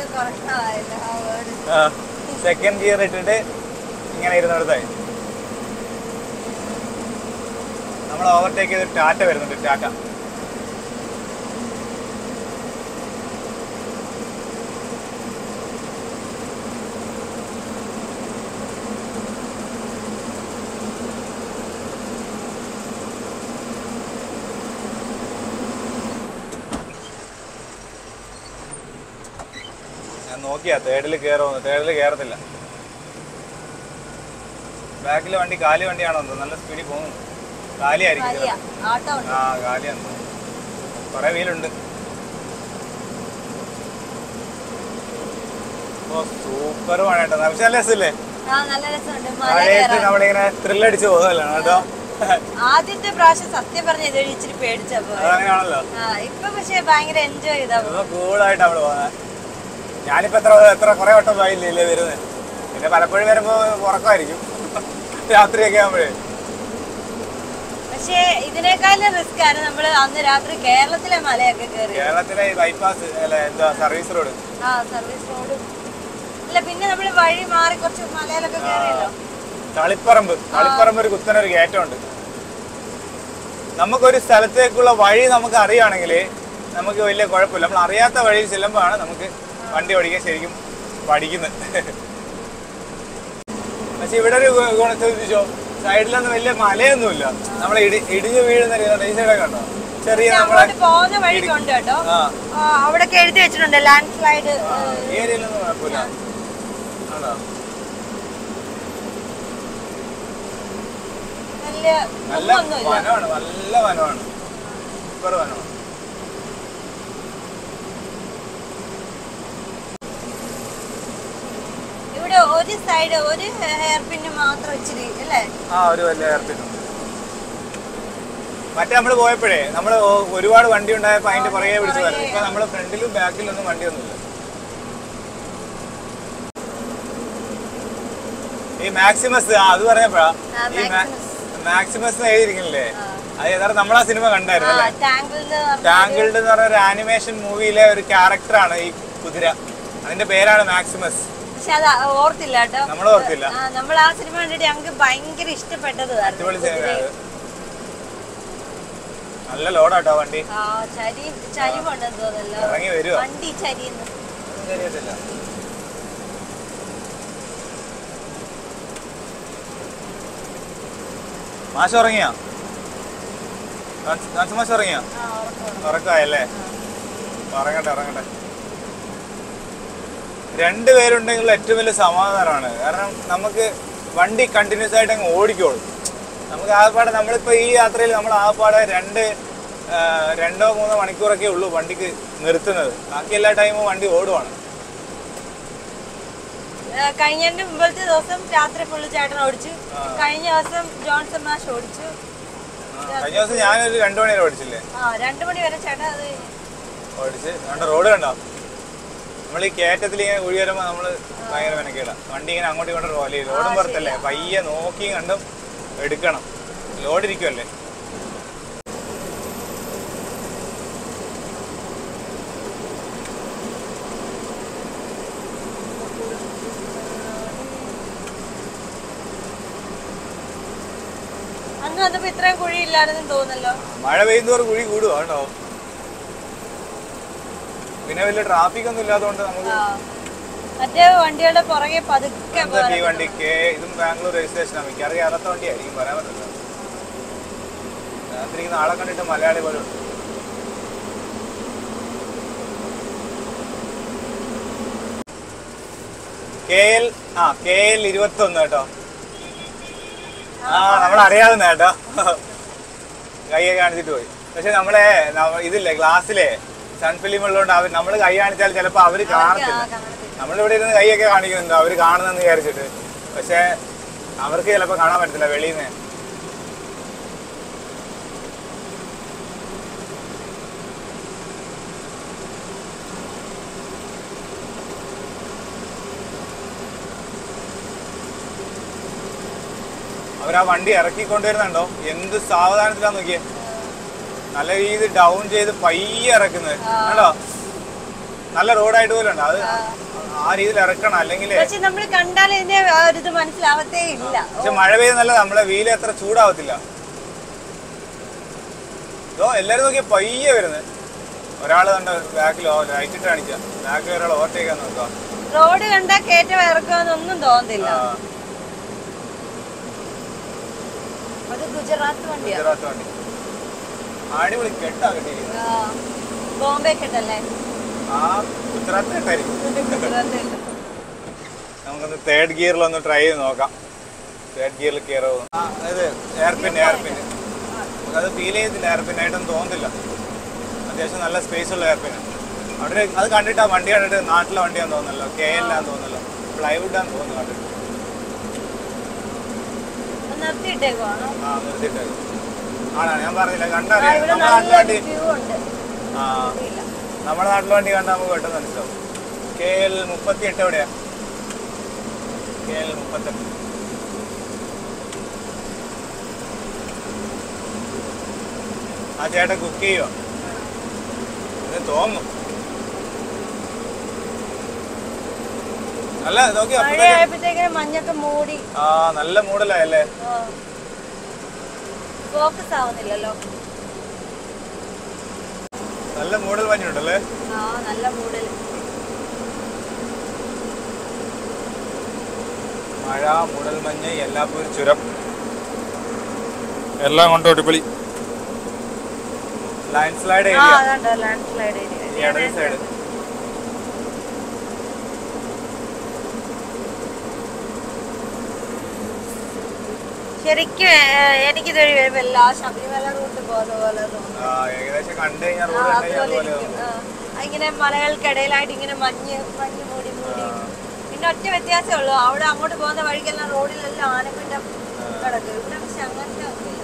S1: സെക്കൻഡ് ഗിയർ ഇട്ടിട്ട് ഇങ്ങനെ ഇരുന്നെടുത്തായി. നമ്മൾ ഓവർടേക്ക് ചെയ്ത് ടാറ്റ വരുന്നുണ്ട്. ടാറ്റ നോക്കിയാ തേർഡിൽ കയറുമെന്ന്. തേർഡിൽ കയറത്തില്ല. ബാക്കിലെ വണ്ടി കാലി വണ്ടിയാണോ എന്തോ, നല്ല സ്പീഡിൽ പോകുന്നു. കാലിയായിരിക്കും. ആ കാലിയാന്ന്. കുറെ വീലുണ്ട്. ഓ സൂപ്പർ മഴ കേട്ടോ. പക്ഷെ നല്ല രസമില്ലേ മഴയത്ത് നമ്മളിങ്ങനെ ത്രില്ലടിച്ച് പോകുന്നല്ലോ കേട്ടോ.
S2: ആദ്യത്തെ പ്രാവശ്യം സത്യം പറഞ്ഞ ഇതൊരു ഇച്ചിരി പേടിച്ചപ്പോ
S1: അങ്ങനെയാണല്ലോ.
S2: ഇപ്പൊ പക്ഷെ ഭയങ്കര എൻജോയ് ചെയ്താ
S1: കൂളായിട്ട് നമ്മള് പോകുന്നത്. ഞാനിപ്പോ എത്ര എത്ര കുറെ വട്ടം പോയില്ലേ വരുന്നത്. പിന്നെ പലപ്പോഴും വരുമ്പോ ഉറക്കമായിരിക്കും രാത്രിയൊക്കെ ആകുമ്പോഴേ.
S2: പക്ഷേ ഇതിനേക്കാളും റിസ്ക് ആണ് നമ്മള് അന്ന് രാത്രി കേരളത്തിലെ മലയൊക്കെ കയറി.
S1: കേരളത്തിലെ ബൈപ്പാസ് എന്താ സർവീസ് റോഡ്.
S2: ആ സർവീസ് റോഡ് അല്ല, പിന്നെ നമ്മള് വഴി മാറി കുറച്ച് മലയിലൊക്കെ കയറിയല്ലോ.
S1: തളിപ്പറമ്പ് തളിപ്പറമ്പ് ഒരു കുത്തനൊരു കയറ്റമുണ്ട്. നമുക്കൊരു സ്ഥലത്തേക്കുള്ള വഴി നമുക്ക് അറിയുകയാണെങ്കിൽ നമുക്ക് വലിയ കുഴപ്പമില്ല. നമ്മൾ അറിയാത്ത വഴിയിൽ ചെല്ലുമ്പോഴാണ് നമുക്ക് വണ്ടി ഓടിക്കാൻ ശരിക്കും പഠിക്കുന്നത്. പക്ഷെ ഇവിടെ ഒരു ഗുണം ചോദിച്ചോ, സൈഡിലൊന്നും വലിയ മലയൊന്നുമില്ല. നമ്മളെ ഇടി ഇടിഞ്ഞു വീഴുന്ന ഈ സൈഡൊക്കെ കണ്ടോ, ചെറിയ
S2: പോകുന്ന വഴിക്കുണ്ട് കേട്ടോ. അവിടെ എഴുതി വെച്ചിട്ടുണ്ട് ലാൻഡ് സ്ലൈഡ്.
S1: ഏരിയയിലൊന്നും കുഴപ്പമില്ല. നല്ല വനമാണ്, നല്ല വനമാണ്, സൂപ്പർ വനമാണ്.
S2: ഇവിടെ ഒരു സൈഡ് ഒരു ഹെയർ പിന്ന് മാത്രം ഇച്ചിരി അല്ലേ?
S1: ആ ഒരു വലിയ ഹെയർ പിന്നുണ്ട്. മറ്റേ നമ്മള് പോയപ്പോഴേ നമ്മള് ഒരുപാട് വണ്ടി ഉണ്ടായപ്പോ അതിന്റെ പുറകെ പിടിച്ചു വരുന്നത്. ഇപ്പൊ നമ്മള് ഫ്രണ്ടിലും ബാക്കിലും ഒന്നും വണ്ടിയൊന്നുമില്ല. ഈ മാക്സിമസ് അത് പറഞ്ഞപ്പോഴാ ഈ മാക്സിമസ് എഴുതിയിരിക്കണില്ലേ, അത് യഥാർത്ഥം നമ്മളാ സിനിമ കണ്ടായിരുന്നു അല്ലേ? ടാങ്കിൾഡ് എന്ന് പറഞ്ഞ ഒരു ആനിമേഷൻ മൂവിയിലെ ഒരു ക്യാരക്ടറാണ് ഈ കുതിര. അതിന്റെ പേരാണ് മാക്സിമസ്.
S2: പക്ഷെ അത് ഓർത്തില്ല കേട്ടോ,
S1: നമ്മൾ ഓർത്തില്ല.
S2: നമ്മൾ ആ സിനിമ കണ്ടിട്ട് ഞങ്ങൾക്ക് ഭയങ്കര ഇഷ്ടപ്പെട്ടത്.
S1: നല്ല ലോഡാട്ടോ വണ്ടി.
S2: ഇറങ്ങി വരുവാ വണ്ടി ചരിയുന്നു.
S1: മാഷ ഉറങ്ങിയാ? മാഷ ഉറങ്ങിയാ? ഉറക്കമായല്ലേ? ഇറങ്ങട്ടെ ഇറങ്ങട്ടെ. രണ്ടുപേരുണ്ടെങ്കിൽ ഏറ്റവും വലിയ സമാധാനമാണ്. കാരണം നമുക്ക് വണ്ടി കണ്ടിന്യൂസ് ആയിട്ട് അങ്ങ് ഓടിക്കോളും. നമുക്ക് ആകപ്പാടെ നമ്മളിപ്പോൾ ഈ യാത്രയിൽ നമ്മൾ ആകപ്പാടെ രണ്ട് രണ്ടോ മൂന്നോ മണിക്കൂറൊക്കെ ഉള്ളൂ വണ്ടിക്ക് നിർത്തുന്നത്. ബാക്കി എല്ലാ ടൈമും വണ്ടി ഓടുവാണ്.
S2: കഴിഞ്ഞ മുമ്പത്തെ ദിവസം രാത്രി ഫുള്ള് ചേട്ടൻ ഓടിച്ചു. കഴിഞ്ഞ ദിവസം ജോൺസൺ മാഷ് ഓടിച്ചു.
S1: കഴിഞ്ഞ ദിവസം ഞാനൊരു രണ്ടു മണി വരെ ഓടിച്ചില്ലേ?
S2: ആ രണ്ടു മണി വരെ ചേട്ടൻ അത്
S1: ഓടിച്ച്. കണ്ട റോഡ് കണ്ടോ? നമ്മൾ ഈ കയറ്റത്തിൽ ഇങ്ങനെ കുഴി വരുമ്പോൾ നമ്മള് ഭയങ്കര മെനക്കേടാ. വണ്ടി ഇങ്ങനെ അങ്ങോട്ടും ഇങ്ങോട്ടും പോലെ ലോഡും പുറത്തല്ലേ, പയ്യെ നോക്കിയും കണ്ടും എടുക്കണം. ലോഡിരിക്കുമല്ലേ.
S2: അന്ന് വന്നപ്പോ ഇത്രയും കുഴി ഇല്ലായിരുന്നു തോന്നല്ലോ.
S1: മഴ പെയ്യുന്നവർ കുഴി കൂടുവാണോ? പിന്നെ വലിയ ട്രാഫിക് ഒന്നും ഇല്ലാത്തതുകൊണ്ട് നമുക്ക്
S2: മറ്റേ വണ്ടികളുടെ പുറകെ പതുക്കെ
S1: ഈ വണ്ടിക്ക് ഇതും ബാംഗ്ലൂർ രജിസ്ട്രേഷൻ ആണ്. മിക്കറിയാം അറിയാത്ത വണ്ടിയായിരിക്കും, പറയാൻ പറ്റില്ല. രാത്രി നാളെ കണ്ടിട്ട് മലയാളി പോലെ ഉണ്ട്. കെ എൽ ആ കെ എൽ ഇരുപത്തി ഒന്ന് കേട്ടോ. ആ നമ്മളറിയാവുന്ന കേട്ടോ. കൈയൊക്കെ കാണിച്ചിട്ട് പോയി. പക്ഷെ നമ്മളെ ഇതില്ലേ ഗ്ലാസ്സിലെ സൺ ഫിലിം ഉള്ളതുകൊണ്ട് അവർ നമ്മൾ കൈ കാണിച്ചാൽ ചിലപ്പോൾ അവർ കാണത്തില്ല. നമ്മളിവിടെ ഇരുന്ന് കൈയൊക്കെ കാണിക്കുന്നുണ്ട് അവർ കാണുന്നെന്ന് വിചാരിച്ചിട്ട്. പക്ഷെ അവർക്ക് ചിലപ്പോൾ കാണാൻ പറ്റത്തില്ല വെളിയിൽ നിന്ന്. അവരാ വണ്ടി ഇറക്കിക്കൊണ്ടുവരുന്നുണ്ടോ? എന്ത് സാവധാനത്തിലാ നോക്കിയേ. നല്ല രീതിയിൽ ഡൗൺ ചെയ്ത് പയ്യെ ഇറക്കുന്നത് കേട്ടോ. നല്ല റോഡായിട്ട് പോലും ഉണ്ട്. അത് ആ രീതിയിൽ ഇറക്കണം, അല്ലെങ്കിൽ
S2: മനസ്സിലാവത്തേ ഇല്ല.
S1: പക്ഷെ മഴ പെയ്ത് നല്ലത്, നമ്മളെ വീല് അത്ര ചൂടാവത്തില്ല. ഇതോ എല്ലാരും നോക്കിയാ പയ്യെ വരുന്നത്. ഒരാള് കണ്ട ബാക്കിലോ ലൈറ്റിട്ട് കാണിച്ച ബാക്കിൽ ഒരാൾ ഓവർടേക്കാൻ നോക്കാം.
S2: റോഡ് കണ്ടാ കയറ്റം ഇറക്കുമെന്നൊന്നും തോന്നുന്നില്ല. അത് ഗുജറാത്ത് വണ്ടി.
S1: ഗുജറാത്ത് വണ്ടി അടിപൊളി കെട്ടാ കിട്ടിയിരിക്കുന്നത്.
S2: ബോംബെ കെട്ടല്ലേ?
S1: ആ ഉത്തരവാദിത്തമായിരിക്കും. നമുക്കൊന്ന് തേർഡ് ഗിയറിലൊന്ന് ട്രൈ ചെയ്ത് നോക്കാം. തേർഡ് ഗിയറിൽ കയറോ ഇത് എയർപിൻ എയർപിൻ നമുക്കത് ഫീൽ ചെയ്തില്ല. എയർപിന്നായിട്ടൊന്നും തോന്നുന്നില്ല. അത്യാവശ്യം നല്ല സ്പേസ് ഉള്ള എയർപിനാണ്. അവിടെ അത് കണ്ടിട്ട് ആ വണ്ടി കണ്ടിട്ട് നാട്ടിലെ വണ്ടിയാന്ന് തോന്നുന്നല്ലോ, കെ എല്ലാന്ന് തോന്നുന്നല്ലോ, പ്ലൈവുഡാന്ന് തോന്നുന്നു കണ്ടിട്ട്. ആ നിർത്തിയിട്ടേക്കും ആണാണ് ഞാൻ പറഞ്ഞില്ല. കണ്ടറിയാം നമ്മുടെ നാട്ടിലെ വണ്ടി. ആ നമ്മുടെ നാട്ടിലെ വണ്ടി കണ്ടാൽ നമുക്ക് പെട്ടെന്ന് മനസ്സിലാവും. കെ എൽ മുപ്പത്തി എട്ട് എവിടെയാ? കെ എൽ മുപ്പത്തെട്ട്. ആ ചേട്ടൻ കുക്ക് ചെയ്യുവോ? ഇത് തോന്നുന്നു. നല്ല നോക്കി
S2: മഞ്ഞൊക്കെ മൂടി.
S1: ആ നല്ല മൂടലല്ലേ?
S2: ഫോക്കസ് ആവുന്നില്ലല്ലോ.
S1: നല്ല മൂടൽ മഞ്ഞുണ്ടല്ലേ?
S2: ആ നല്ല മൂടൽ.
S1: മഴ, മൂടൽ മഞ്ഞ്, എല്ലാപ്പൂരും ചുരം, എല്ലാം കൊണ്ട് ഒടിപ്പൊളി. Landslide area. ഇടത് സൈഡ്.
S2: ശരിക്കും എനിക്കിതൊരു വരുമ്പോ എല്ലാ ശബരിമല റൂട്ട് പോകുന്ന പോലെ
S1: ഏകദേശം കണ്ടു കഴിഞ്ഞാൽ റോഡ്
S2: ഇങ്ങനെ മലകൾക്കിടയിലായിട്ട് ഇങ്ങനെ മഞ്ഞ് മഞ്ഞ് മൂടി മൂടി. പിന്നെ ഒറ്റ വ്യത്യാസമേ ഉള്ളൂ, അവിടെ അങ്ങോട്ട് പോകുന്ന വഴിക്കെല്ലാം റോഡിലെല്ലാം ആനപ്പിണ്ടം കിടക്കും. ഇവിടെ പക്ഷെ അങ്ങനത്തെ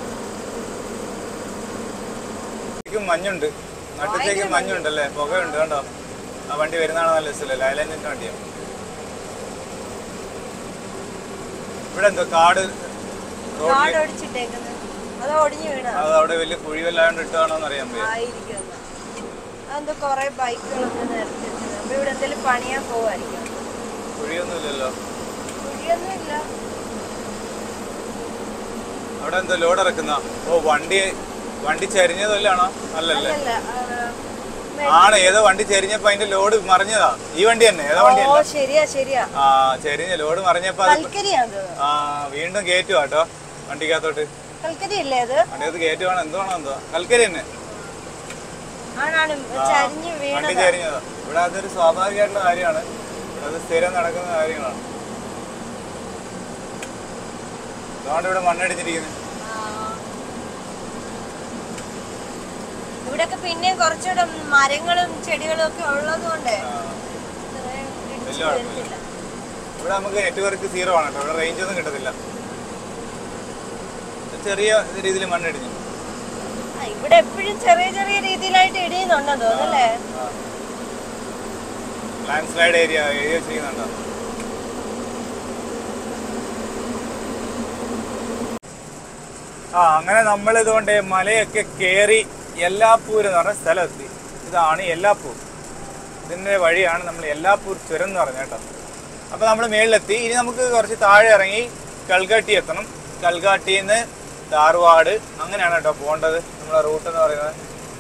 S1: മഞ്ഞുണ്ട്, നട്ടത്തേക്ക് മഞ്ഞുണ്ടല്ലേ, പുകയുണ്ട്. കണ്ടോ ആ വണ്ടി വരുന്നതാണ് നല്ല രസമല്ലേ, ലൈലൻഡിന്റെ വണ്ടിയാണ്. ഇവിടെ എന്തോ കാട് അത് അവിടെ വലിയ കുഴി വല്ലാണ്ട് ഇട്ടാണോന്ന് അറിയാൻ പറ്റും.
S2: അതെന്തോ കൊറേ ബൈക്കുകളൊക്കെ നിരത്തി അപ്പൊ ഇവിടെ എന്തെങ്കിലും പണിയാൻ പോവായിരിക്കും.
S1: കുഴിയൊന്നും ഇല്ലല്ലോ,
S2: കുഴിയൊന്നും ഇല്ല.
S1: അവിടെ എന്തോ ലോഡ് ഇറക്കുന്ന. ഓ വണ്ടി വണ്ടി ചരിഞ്ഞതല്ലാണോ? അല്ലല്ലേ, ആണ് ഏതോ വണ്ടി ചരിഞ്ഞപ്പോ അതിന്റെ ലോഡ് മറിഞ്ഞതാ. ഈ വണ്ടി തന്നെ ഏതോ വണ്ടി ആ ചെരിഞ്ഞ ലോഡ് മറിഞ്ഞപ്പോ ആ വീണ്ടും കയറ്റുവാ കേട്ടോ വണ്ടിക്കകത്തോട്ട്. വണ്ടിക്കകത്ത് കയറ്റുവാണ്. എന്തുവാണോ എന്തോ കൽക്കരി തന്നെ വണ്ടി ചരിഞ്ഞതാ. ഇവിടെ അതൊരു സ്വാഭാവികമായിട്ടുള്ള കാര്യമാണ്, അത് സ്ഥിരം നടക്കുന്ന കാര്യങ്ങളാണ്. അതുകൊണ്ട് ഇവിടെ മണ്ണടിച്ചിരിക്കുന്നത്.
S2: ഇവിടൊക്കെ പിന്നെയും കുറച്ചുകൂടെ മരങ്ങളും ചെടികളും ഒക്കെ ഉള്ളത് കൊണ്ട്
S1: ഇവിടെ നമുക്ക് നെറ്റ്വർക്ക് സീറോ ആണ് കേട്ടോ. ഇവിടെ റേഞ്ച് ഒന്നും കിട്ടത്തില്ല. ചെറിയ രീതിയിൽ മണ്ണിടിഞ്ഞു.
S2: ഇവിടെ എപ്പോഴും ചെറിയ ചെറിയ രീതിയിലായിട്ട് ഇടിയുന്നുണ്ടെന്ന് തോന്നുന്നല്ലേ.
S1: ലാൻഡ് സ്ലൈഡ് ഏരിയ ഏരിയ ചെയ്യുന്നുണ്ടോ? ആ അങ്ങനെ നമ്മൾ ഇതുകൊണ്ട് മലയൊക്കെ കയറി എല്ലാപ്പൂർ എന്ന് പറഞ്ഞ സ്ഥലമെത്തി. ഇതാണ് എല്ലാപ്പൂർ. ഇതിൻ്റെ വഴിയാണ് നമ്മൾ എല്ലാപ്പൂർ ചുരം എന്ന് പറഞ്ഞ കേട്ടോ. അപ്പോൾ നമ്മൾ മേളിലെത്തി. ഇനി നമുക്ക് കുറച്ച് താഴെ ഇറങ്ങി കൽഗാട്ടി എത്തണം. കൽഗാട്ടിയിൽ നിന്ന് ധാർവാഡ് അങ്ങനെയാണ് കേട്ടോ പോകേണ്ടത് നമ്മളെ റൂട്ട് എന്ന് പറയുന്നത്.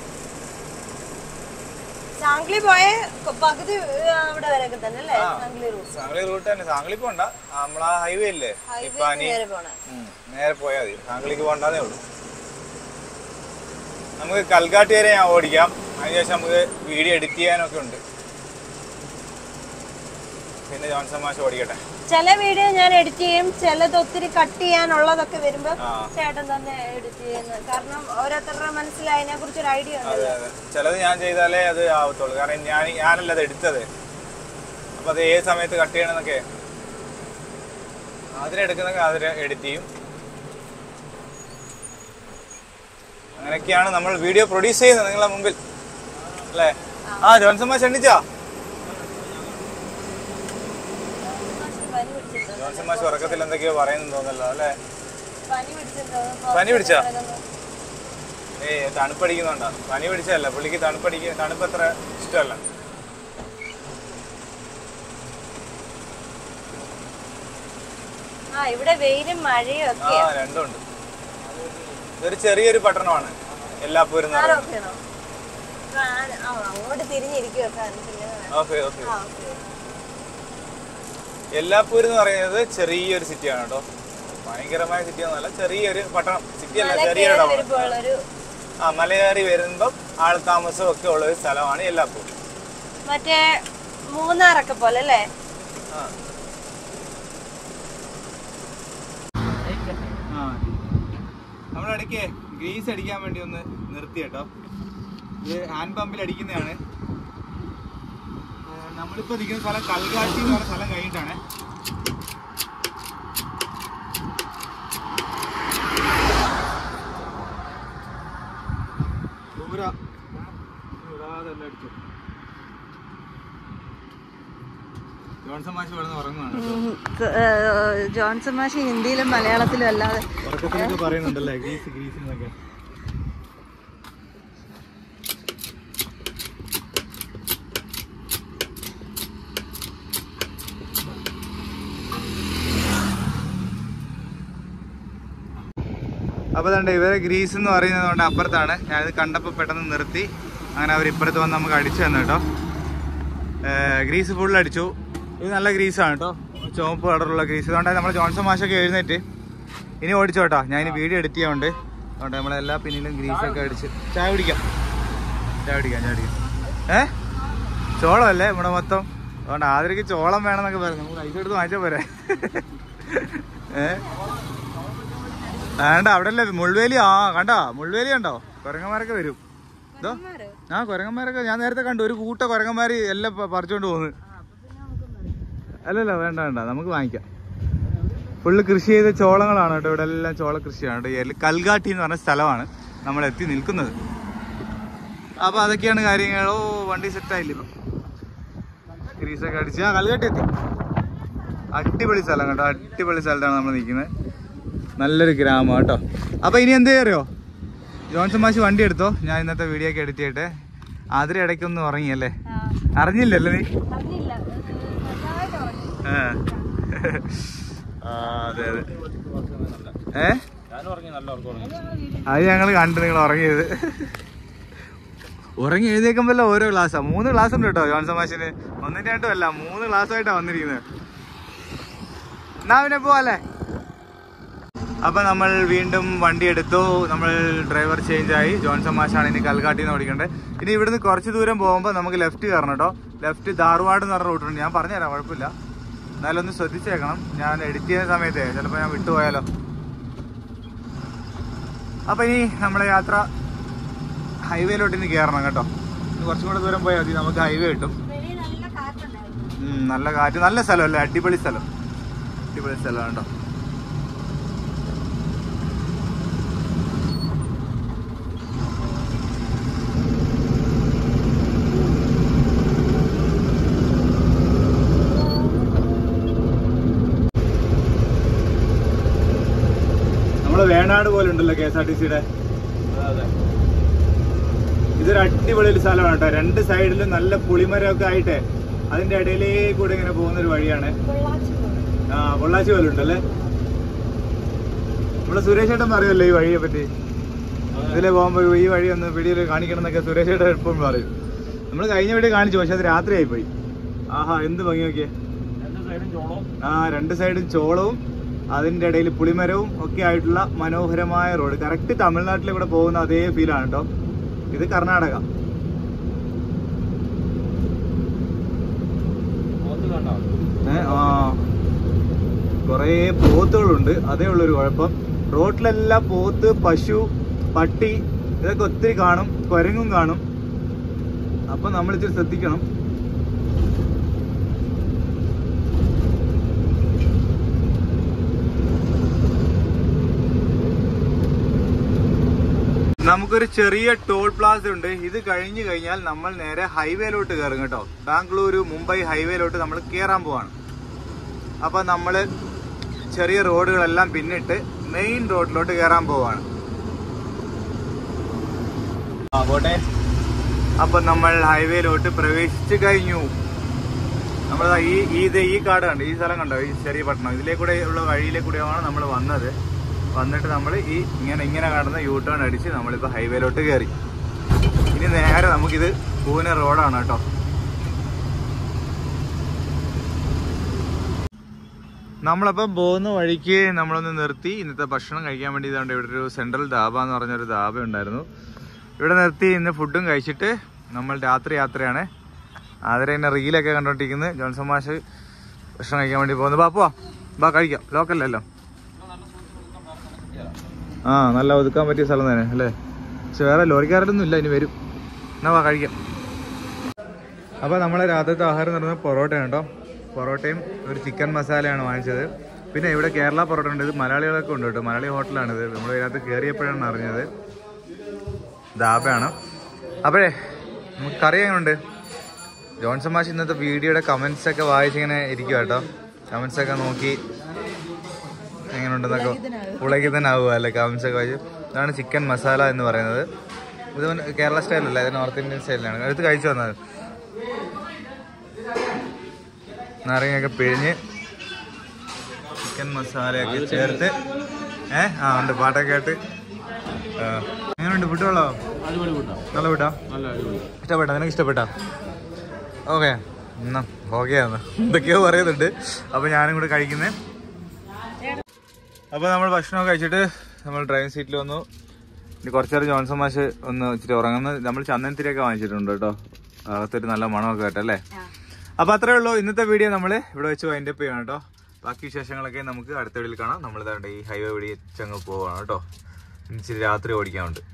S2: സാംഗ്ലി പോയ പകുതി അവിടെ വരെയൊക്കെ തന്നെ അല്ലേ
S1: സാംഗ്ലി റൂട്ട് തന്നെ. സാംഗ്ലി പോണ്ട, നമ്മളാ ഹൈവേ ഇല്ലേ ഇപ്പാനി നേരെ പോയാൽ മതി. സാംഗ്ലിക്ക് പോകണ്ടേ ഉള്ളൂ. നമുക്ക് കൽഗാട്ടി വരെ ഞാൻ ഓടിക്കാം. അതിനുശേഷം നമുക്ക് വീഡിയോ എഡിറ്റ് ചെയ്യാനൊക്കെ ഉണ്ട്. പിന്നെ ജോൺസൺ മാഷ് ഓടിക്കട്ടെ.
S2: ചില വീഡിയോ ഞാൻ എഡിറ്റ് ചെയ്യും, ചിലത് ഒത്തിരി കട്ട് ചെയ്യാനുള്ളതൊക്കെ വരുമ്പോ ചേട്ടൻ തന്നെ എഡിറ്റ് ചെയ്യുന്നത്. കാരണം ഓരോരുത്തരുടെ മനസ്സിൽ അതിനെ കുറിച്ച് ഒരു ഐഡിയ ഉണ്ട്.
S1: ചിലത് ഞാൻ ചെയ്താലേ അത് ആവത്തുള്ളൂ. കാരണം ഞാൻ ഞാനല്ല അത് എടുത്തത്. അപ്പൊ അത് ഏത് സമയത്ത് കട്ട് ചെയ്യണമെന്നൊക്കെ അതിനെടുക്കുന്നൊക്കെ അതിന് എഡിറ്റ് ചെയ്യും. അങ്ങനെയൊക്കെയാണ് നമ്മൾ വീഡിയോ പ്രൊഡ്യൂസ് ചെയ്യുന്നത് നിങ്ങളെ മുമ്പിൽ അല്ലേ. ആ ജോൺസൺ മാഷ് എണ്ണിച്ചാ? ജോൺസൺ മാഷ് ഉറക്കത്തിൽ എന്തൊക്കെയോ പറയുന്നു തോന്നല്ലോ അല്ലേ. പനി പിടിച്ചാ? ഏയ് തണുപ്പടിക്കുന്നുണ്ടോ? പനി പിടിച്ചല്ല, പുള്ളിക്ക് തണുപ്പടിക്ക തണുപ്പ് അത്ര ഇഷ്ടമല്ല.
S2: ഇവിടെ വെയിലും മഴയും ഒക്കെ
S1: ആ രണ്ടുണ്ട്. ഇതൊരു ചെറിയൊരു പട്ടണമാണ് എല്ലാപ്പൂരും.
S2: അങ്ങോട്ട് തിരിഞ്ഞിരിക്കും.
S1: Okay okay. എല്ലാപ്പൂർ എന്ന് പറയുന്നത് ചെറിയൊരു സിറ്റിയാണ് കേട്ടോ. ഭയങ്കരമായ സിറ്റി ഒന്നുമല്ല, ചെറിയൊരു പട്ടണം. സിറ്റി അല്ല, ചെറിയൊരു ടൗൺ. ആ മലയേറി വരുമ്പം ആൾ താമസം ഒക്കെ ഉള്ള ഒരു സ്ഥലമാണ് എല്ലാപ്പൂർ.
S2: മറ്റേ മൂന്നാറൊക്കെ പോലെ അല്ലേ?
S1: നമ്മളിടയ്ക്ക് ഗ്രീസ് അടിക്കാൻ വേണ്ടി ഒന്ന് നിർത്തി കേട്ടോ. ഇത് ഹാൻഡ് പമ്പിൽ അടിക്കുന്നതാണ്. നമ്മളിപ്പോ നിൽക്കുന്ന സ്ഥലം കൽഗാട്ടി എന്ന് പറഞ്ഞ സ്ഥലം കഴിഞ്ഞിട്ടാണ്. അടിച്ചു ജോൺസൺ മാഷ് ഇവിടെ ഉറങ്ങുവാണ്.
S2: ജോൺസൺ മാഷ് ഹിന്ദിയിലും മലയാളത്തിലും അല്ലാതെ
S1: ഉറക്കത്തിലൊക്കെ പറയുന്നുണ്ടല്ലേ ഗ്രീസ് ഗ്രീസ് എന്നൊക്കെ. അപ്പോൾ അതുകൊണ്ട് ഇവരെ ഗ്രീസ് എന്ന് പറയുന്നത് കൊണ്ട് അപ്പുറത്താണ്. ഞാനിത് കണ്ടപ്പോൾ പെട്ടെന്ന് നിർത്തി. അങ്ങനെ അവർ ഇപ്പുറത്ത് വന്ന് നമുക്ക് അടിച്ചു തന്നു കേട്ടോ. ഗ്രീസ് ഫുൾ അടിച്ചു. ഇത് നല്ല ഗ്രീസാണ് കേട്ടോ, ചുവപ്പ് കളറുള്ള ഗ്രീസ്. അതുകൊണ്ടാണ് നമ്മൾ ജോൺസൺ മാഷൊക്കെ എഴുന്നേറ്റ് ഇനി ഓടിച്ചോ കേട്ടോ. ഞാൻ ഇനി വീഡിയോ എഡിറ്റ് ചെയ്യാറുണ്ട്. അതുകൊണ്ട് നമ്മളെല്ലാ പിന്നിലും ഗ്രീസൊക്കെ അടിച്ച് ചായ കുടിക്കാം ചായ കുടിക്കാം ചായ കുടിക്കാം ഏ ചോളം അല്ലേ ഇവിടെ മൊത്തം. അതുകൊണ്ട് ആദരക്ക് ചോളം വേണമെന്നൊക്കെ പറയാം. നമുക്ക് പൈസ എടുത്ത് വാങ്ങിച്ചാൽ പോരെ. ഏ വേണ്ട അവിടെ അല്ലേ മുൾവേലി. ആ കണ്ടോ മുൾവേലി കണ്ടോ? കുരങ്ങന്മാരൊക്കെ വരും. ഇതോ ആ കുരങ്ങന്മാരൊക്കെ ഞാൻ നേരത്തെ കണ്ടു. ഒരു കൂട്ട കുരങ്ങന്മാര് എല്ലാം പറിച്ചോണ്ട് പോകുന്നു. അല്ലല്ല വേണ്ട വേണ്ട നമുക്ക് വാങ്ങിക്കാം. ഫുള്ള് കൃഷി ചെയ്ത ചോളങ്ങളാണ് കേട്ടോ. ഇവിടെ എല്ലാം ചോള കൃഷിയാണ് കേട്ടോ. കൽഗാട്ടി എന്ന് പറഞ്ഞ സ്ഥലമാണ് നമ്മൾ എത്തി നിൽക്കുന്നത്. അപ്പൊ അതൊക്കെയാണ് കാര്യങ്ങൾ. ഓ വണ്ടി സെറ്റായില്ല ഇപ്പം. ഗ്രീസൊക്കെ അടിച്ച് ആ കൽഗാട്ടി എത്തി. അടിപൊളി സ്ഥലം കേട്ടോ. അടിപൊളി സ്ഥലത്താണ് നമ്മൾ നിൽക്കുന്നത്. നല്ലൊരു ഗ്രാമം കേട്ടോ. അപ്പൊ ഇനി എന്ത് അറിയോ, ജോൺസൺ മാഷ് വണ്ടി എടുത്തോ. ഞാൻ ഇന്നത്തെ വീഡിയോ ഒക്കെ എഡിറ്റ് ചെയ്യട്ടെ. അതിന് ഇടയ്ക്കൊന്ന് ഉറങ്ങിയല്ലേ? അറിഞ്ഞില്ലല്ലേ നീ? അതെ അതെ ഏ അത് ഞങ്ങൾ കണ്ടു നിങ്ങൾ ഉറങ്ങിയത്. ഉറങ്ങി എഴുന്നേക്കുമ്പല്ലോ ഓരോ ക്ലാസ്സാ. മൂന്ന് ക്ലാസ് ഉണ്ട് കേട്ടോ ജോൺസൺ മാഷിന്. ഒന്നിന്റെ രണ്ടും അല്ല, മൂന്ന് ക്ലാസ്സായിട്ടാണ് വന്നിരിക്കുന്നത്. എന്നാ പിന്നെ പോവാല്ലേ? അപ്പൊ നമ്മൾ വീണ്ടും വണ്ടി എടുത്തു. നമ്മൾ ഡ്രൈവർ ചേഞ്ച് ആയി. ജോൺസൺ മാഷാണ് ഇനി കൽഗാട്ടിന്ന് ഓടിക്കേണ്ടത്. ഇനി ഇവിടുന്ന് കുറച്ച് ദൂരം പോകുമ്പോൾ നമുക്ക് ലെഫ്റ്റ് കയറണം കേട്ടോ. ലെഫ്റ്റ് ധാർവാഡ് എന്ന് പറഞ്ഞ റൂട്ടുണ്ട്. ഞാൻ പറഞ്ഞുതരാം, കുഴപ്പമില്ല. എന്നാലും ഒന്ന് ശ്രദ്ധിച്ചേക്കണം. ഞാൻ എഡിറ്റ് ചെയ്യുന്ന സമയത്ത് ചിലപ്പോൾ ഞാൻ വിട്ടുപോയാലോ. അപ്പൊ ഇനി നമ്മുടെ യാത്ര ഹൈവേയിലോട്ട് ഇനി കയറണം കേട്ടോ. ഇനി കുറച്ചും കൂടെ ദൂരം പോയാൽ മതി, നമുക്ക് ഹൈവേ കിട്ടും. നല്ല കാറ്റ്, നല്ല സ്ഥലം അല്ലേ? അടിപൊളി സ്ഥലം, അടിപൊളി സ്ഥലമാണ് കേട്ടോ. വേണാട് പോലെ ഉണ്ടല്ലോ കെ എസ് ആർ ടി സിയുടെ. ഇതൊരു അടിപൊളി ഒരു സ്ഥലമാണ് കേട്ടോ. രണ്ട് സൈഡിലും നല്ല പുളിമരമൊക്കെ ആയിട്ട് അതിന്റെ ഇടയിലേക്ക് കൂടെ ഇങ്ങനെ പോകുന്ന ഒരു വഴിയാണ്. ആ പൊള്ളാച്ചി പോലെ ഉണ്ടല്ലേ. നമ്മള് സുരേഷ് ഏട്ടൻ പറയുമല്ലോ ഈ വഴിയെ പറ്റി. ഇതിലെ പോകുമ്പോ ഈ വഴി ഒന്ന് വീഡിയോയിൽ കാണിക്കണം എന്നൊക്കെ സുരേഷ് ഏട്ടൻ എപ്പോഴും പറയും. നമ്മള് കഴിഞ്ഞ വീഡിയോ കാണിച്ചു, പക്ഷെ അത് രാത്രിയായി പോയി. ആഹാ എന്ത് ഭംഗി നോക്കിയേ. ആ രണ്ട് സൈഡും ചോളവും അതിന്റെ ഇടയിൽ പുളിമരവും ഒക്കെ ആയിട്ടുള്ള മനോഹരമായ റോഡ്. കറക്റ്റ് തമിഴ്നാട്ടിൽ ഇവിടെ പോകുന്ന അതേ ഫീലാണ് കേട്ടോ. ഇത് കർണാടക. ആ കൊറേ പോത്തുകളുണ്ട്, അതേ ഉള്ളൊരു കുഴപ്പം. റോഡിലെല്ലാം പോത്ത്, പശു, പട്ടി ഇതൊക്കെ ഒത്തിരി കാണും. കുരങ്ങും കാണും. അപ്പൊ നമ്മൾ ഇത്തിരി ശ്രദ്ധിക്കണം. നമുക്കൊരു ചെറിയ ടോൾ പ്ലാസ ഉണ്ട്. ഇത് കഴിഞ്ഞു കഴിഞ്ഞാൽ നമ്മൾ നേരെ ഹൈവേയിലോട്ട് കയറും കേട്ടോ. ബാംഗ്ലൂരു മുംബൈ ഹൈവേയിലോട്ട് നമ്മൾ കയറാൻ പോവാണ്. അപ്പൊ നമ്മള് ചെറിയ റോഡുകളെല്ലാം പിന്നിട്ട് മെയിൻ റോഡിലോട്ട് കയറാൻ പോവാണ്. പോട്ടെ. അപ്പൊ നമ്മൾ ഹൈവേയിലോട്ട് പ്രവേശിച്ചു കഴിഞ്ഞു. നമ്മൾ ഈ ഇത് ഈ കാട് കണ്ടോ, ഈ സ്ഥലം കണ്ടോ, ഈ ചെറിയ പട്ടണം. ഇതിലേ കൂടെ ഉള്ള വഴിയിലെ കൂടെയാണ് നമ്മൾ വന്നത്. വന്നിട്ട് നമ്മൾ ഈ ഇങ്ങനെ ഇങ്ങനെ കാണുന്ന യൂ ടേൺ അടിച്ച് നമ്മളിപ്പോൾ ഹൈവേയിലോട്ട് കയറി. ഇനി നേരെ നമുക്കിത് പൂനെ റോഡാണ് കേട്ടോ. നമ്മളപ്പം പോകുന്ന വഴിക്ക് നമ്മളൊന്ന് നിർത്തി ഇന്നത്തെ ഭക്ഷണം കഴിക്കാൻ വേണ്ടി. ഇതുകൊണ്ട് ഇവിടെ ഒരു സെൻട്രൽ ധാബ എന്ന് പറഞ്ഞൊരു ധാബ ഉണ്ടായിരുന്നു. ഇവിടെ നിർത്തി ഇന്ന് ഫുഡും കഴിച്ചിട്ട് നമ്മൾ രാത്രി യാത്രയാണ്. ആതിര തന്നെ റീലൊക്കെ കണ്ടോണ്ടിരിക്കുന്നത്. ജോൺസൺ മാഷ് ഭക്ഷണം കഴിക്കാൻ വേണ്ടി പോകുന്നു. ബാ പോവാ, ബാ കഴിക്കാം, ലോക്കലല്ലോ. ആ നല്ല ഒതുക്കാൻ പറ്റിയ സ്ഥലം തന്നെ അല്ലേ. പക്ഷെ വേറെ ലോറിക്കാരൊന്നും ഇല്ല, ഇനി വരും. എന്നാ വാ കഴിക്കാം. അപ്പോൾ നമ്മളെ രാത്രിത്തെ ആഹാരം എന്ന് പറയുന്നത് പൊറോട്ടയാണ് കേട്ടോ. പൊറോട്ടയും ഒരു ചിക്കൻ മസാലയാണ് വാങ്ങിച്ചത്. പിന്നെ ഇവിടെ കേരള പൊറോട്ട ഉണ്ട്. ഇത് മലയാളികളൊക്കെ ഉണ്ട് കേട്ടോ, മലയാളി ഹോട്ടലാണിത്. നമ്മൾ ഇതിനകത്ത് കയറിയപ്പോഴാണ് അറിഞ്ഞത്. ധാബയാണ്. അപ്പോഴേ നമുക്ക് കറി എങ്ങനെയുണ്ട്? ജോൺസൺ മാഷ് ഇന്നത്തെ വീഡിയോയുടെ കമൻസ് ഒക്കെ വായിച്ചിങ്ങനെ ഇരിക്കുക കേട്ടോ. കമൻസ് ഒക്കെ നോക്കി എങ്ങനെയുണ്ടെന്നൊക്കെ പുളയ്ക്ക് തന്നെ ആവുക അല്ലേ കമൻസ് ഒക്കെ വായിച്ചു. ഇതാണ് ചിക്കൻ മസാല എന്ന് പറയുന്നത്. ഇത് കേരള സ്റ്റൈലല്ല, ഇത് നോർത്ത് ഇന്ത്യൻ സ്റ്റൈലിലാണ്. അടുത്ത് കഴിച്ചു വന്നത് നാരങ്ങയൊക്കെ പിഴിഞ്ഞ് ചിക്കൻ മസാലയൊക്കെ ചേർത്ത് ഏഹ് ആ ഉണ്ട് പാട്ടൊക്കെ ആയിട്ട്. എങ്ങനെയുണ്ട്? ഫുഡ് കൊള്ളോ? നല്ല ഫുഡാ? ഇഷ്ടപ്പെട്ടാ? നിനക്ക് ഇഷ്ടപ്പെട്ടാ? ഓക്കെ എന്നാ ഓക്കെയാന്ന് എന്തൊക്കെയോ പറയുന്നുണ്ട്. അപ്പോൾ ഞാനും കൂടെ കഴിക്കുന്നത്. അപ്പോൾ നമ്മൾ ഭക്ഷണമൊക്കെ കഴിച്ചിട്ട് നമ്മൾ ഡ്രൈവിംഗ് സീറ്റിൽ വന്നു. ഇനി കുറച്ച് നേരം ജോൺസൺ മാഷ് ഒന്ന് ഇച്ചിരി ഉറങ്ങുന്നത്. നമ്മൾ ചന്ദനത്തിരിയൊക്കെ വാങ്ങിച്ചിട്ടുണ്ട് കേട്ടോ, അകത്തൊരു നല്ല മണമൊക്കെ കേട്ടല്ലേ. അപ്പോൾ അത്രേ ഉള്ളൂ ഇന്നത്തെ വീഡിയോ. നമ്മൾ ഇവിടെ വെച്ച് വൈൻഡപ്പ് ചെയ്യണം കേട്ടോ. ബാക്കി വിശേഷങ്ങളൊക്കെ നമുക്ക് അടുത്ത വീഡിയോയിൽ കാണാം. നമ്മളിതാണ്ട് ഈ ഹൈവേ വഴി ചങ്ങ് പോവാണ് കേട്ടോ. ഇച്ചിരി രാത്രി ഓടിക്കാനുണ്ട്.